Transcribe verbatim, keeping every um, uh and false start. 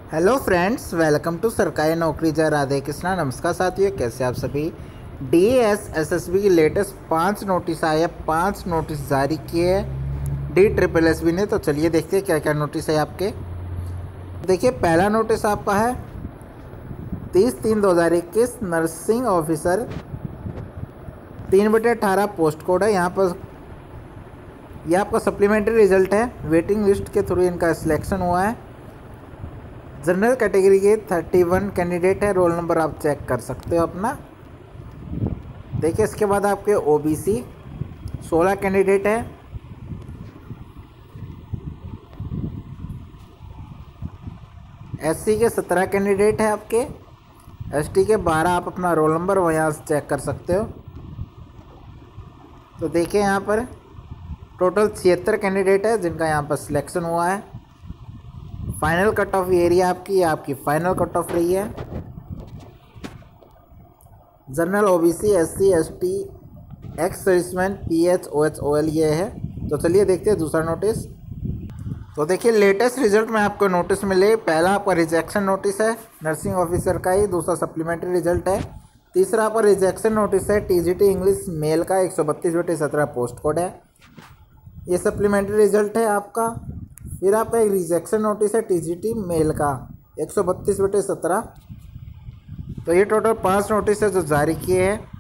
Hello friends, welcome to सरकारी नौकरी जय राधे कृष्णा। नमस्कार साथियों, कैसे आप सभी। D S S S B की लेटेस्ट पांच नोटिस आए हैं, पांच नोटिस जारी किए हैं डी ट्रिपल एस बी ने। तो चलिए देखते हैं क्या क्या नोटिस है आपके। देखिए, पहला नोटिस आपका है तीस तीन दो हज़ार इक्कीस, नर्सिंग ऑफिसर, तीन बटे अठारह पोस्ट कोड है। यहाँ पर यह आपका सप्लीमेंट्री रिजल्ट है, वेटिंग लिस्ट के थ्रू इनका सिलेक्शन हुआ है। जनरल कैटेगरी के इकतीस कैंडिडेट है, रोल नंबर आप चेक कर सकते हो अपना। देखिए, इसके बाद आपके ओबीसी सोलह कैंडिडेट है, एससी के सत्रह कैंडिडेट है आपके, एसटी के बारह। आप अपना रोल नंबर वहाँ से चेक कर सकते हो। तो देखिए, यहाँ पर टोटल छिहत्तर कैंडिडेट है जिनका यहाँ पर सिलेक्शन हुआ है। फाइनल कट ऑफ एरिया आपकी आपकी फाइनल कट ऑफ रही है। General, OBC, SC, ST, ex serviceman, PH, OH, OL ये है। तो चलिए देखते हैं दूसरा नोटिस। तो देखिए, लेटेस्ट रिजल्ट में आपको नोटिस मिले। पहला आपका रिजेक्शन नोटिस है नर्सिंग ऑफिसर का ही, दूसरा सप्लीमेंट्री रिजल्ट है, तीसरा आपका रिजेक्शन नोटिस है टीजीटी इंग्लिश मेल का, एक सौ बत्तीस बटे सत्रह पोस्ट कोड है। ये सप्लीमेंट्री रिजल्ट है आपका। फिर आपका एक रिजेक्शन नोटिस है टीजीटी मेल का, एक सौ बत्तीस बटे सत्रह। तो ये टोटल पांच नोटिस है जो जारी किए हैं।